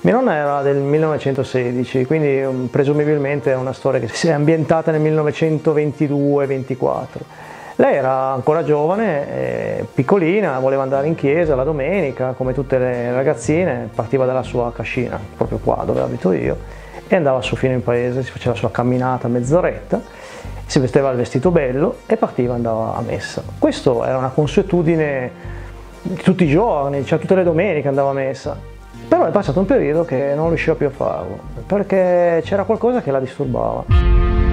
Mia nonna era del 1916, quindi presumibilmente è una storia che si è ambientata nel 1922-24. Lei era ancora giovane, piccolina, voleva andare in chiesa la domenica, come tutte le ragazzine, partiva dalla sua cascina, proprio qua dove abito io, e andava su fino in paese, si faceva la sua camminata mezz'oretta, si vesteva il vestito bello e partiva, andava a messa. Questa era una consuetudine di tutti i giorni, cioè tutte le domeniche andava a messa. Però è passato un periodo che non riusciva più a farlo, perché c'era qualcosa che la disturbava.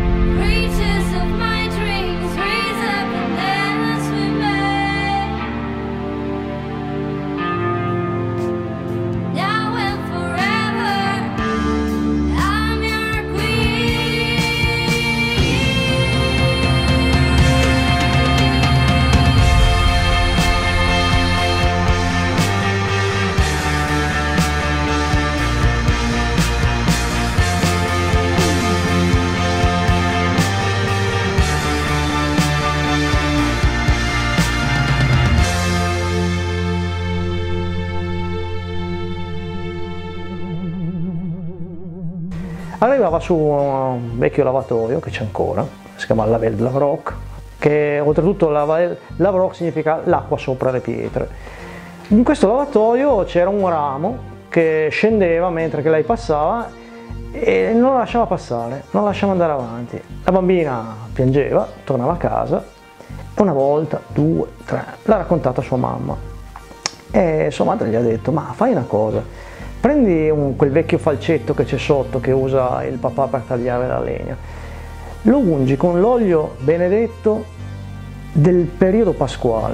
Arrivava su un vecchio lavatoio che c'è ancora, si chiama Lavel de Lavroc, che oltretutto Lavroc significa l'acqua sopra le pietre. In questo lavatoio c'era un ramo che scendeva mentre che lei passava e non la lasciava passare, non la lasciava andare avanti. La bambina piangeva, tornava a casa e una volta, due, tre, l'ha raccontata a sua mamma e sua madre gli ha detto: ma fai una cosa, prendi quel vecchio falcetto che c'è sotto che usa il papà per tagliare la legna, lo ungi con l'olio benedetto del periodo pasquale,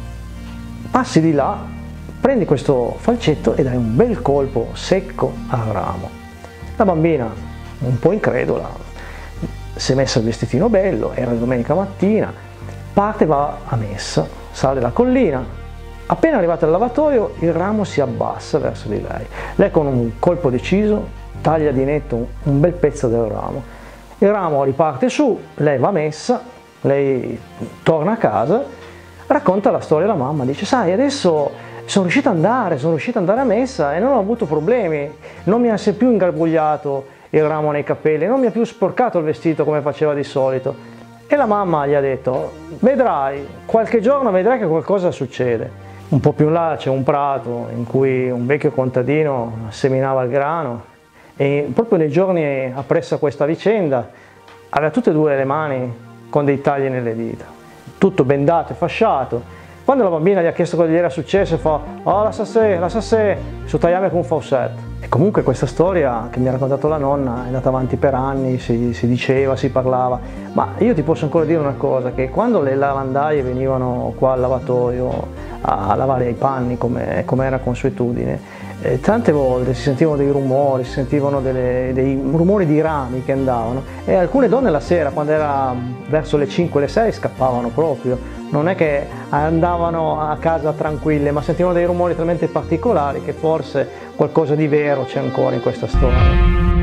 passi di là, prendi questo falcetto e dai un bel colpo secco al ramo. La bambina, un po' incredula, si è messa il vestitino bello, era domenica mattina, parte, va a messa, sale la collina. Appena arrivata al lavatoio, il ramo si abbassa verso di lei. Lei con un colpo deciso taglia di netto un bel pezzo del ramo. Il ramo riparte su, lei va a messa, lei torna a casa, racconta la storia alla mamma, dice: sai, adesso sono riuscita ad andare a messa e non ho avuto problemi, non mi si è più ingarbugliato il ramo nei capelli, non mi ha più sporcato il vestito come faceva di solito. E la mamma gli ha detto: vedrai, qualche giorno vedrai che qualcosa succede. Un po' più in là c'è un prato in cui un vecchio contadino seminava il grano e proprio nei giorni appresso a questa vicenda aveva tutte e due le mani con dei tagli nelle dita, tutto bendato e fasciato. Quando la bambina gli ha chiesto cosa gli era successo, fa: oh, la sassè, su tagliame con un faucetto. E comunque questa storia che mi ha raccontato la nonna è andata avanti per anni, si diceva, si parlava, ma io ti posso ancora dire una cosa, che quando le lavandaie venivano qua al lavatoio a lavare i panni come era consuetudine, tante volte si sentivano dei rumori, si sentivano dei rumori di rami che andavano e alcune donne la sera, quando era verso le 5 le 6, scappavano proprio, non è che andavano a casa tranquille, ma sentivano dei rumori talmente particolari che forse qualcosa di vero c'è ancora in questa storia.